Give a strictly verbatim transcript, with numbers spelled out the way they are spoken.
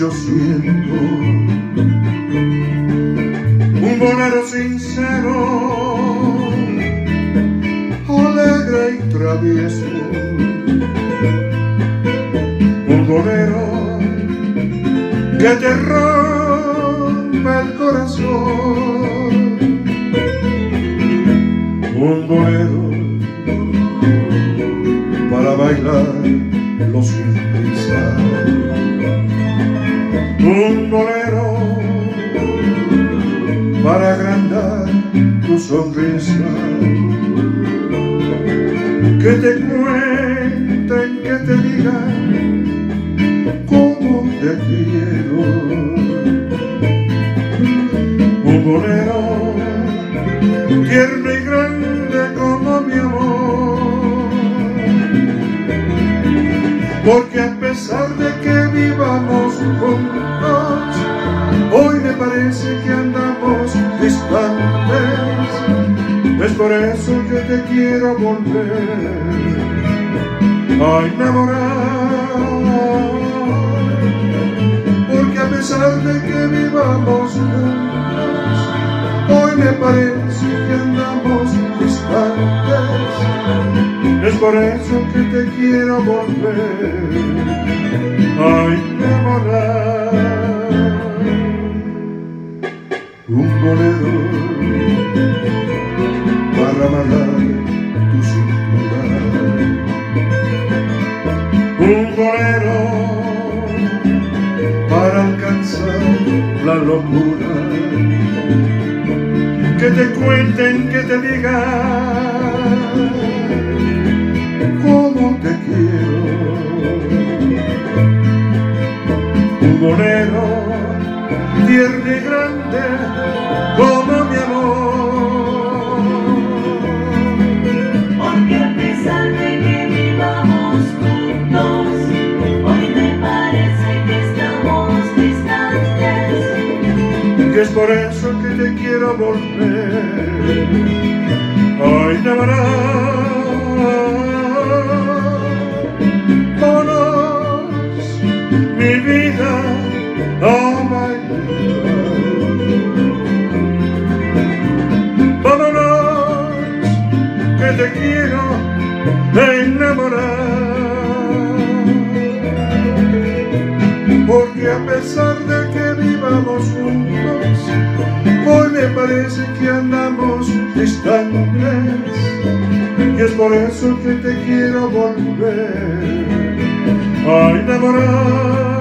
yo siento un bolero sincero, alegre y travieso, un bolero que te rompe el corazón, un bolero para bailarlo sin prisa, un bolero para agrandar tu sonrisa, que te cuenten, que te digan cómo te quiero, un bolero tierno y grande como mi amor, porque a pesar de que vivamos juntos, hoy me parece que andamos distantes. Es por eso que te quiero volver a enamorar, porque a pesar de que vivamos juntos, hoy me parece que andamos distantes. Es por eso que te quiero volver a enamorar. Un bolero para amarrar tu cintura, un bolero para alcanzar la locura, que te cuenten, que te digan cómo te quiero, un bolero tierno y grande como mi amor, porque a pesar de que vivamos juntos, hoy me parece que estamos distantes. que es por eso que te quiero volver a enamorar. Vámonos, mi vida, a bailar. Vámonos, que te quiero enamorar, porque a pesar de que vivamos juntos, hoy me parece que andamos distantes, y es por eso que te quiero volver a enamorar.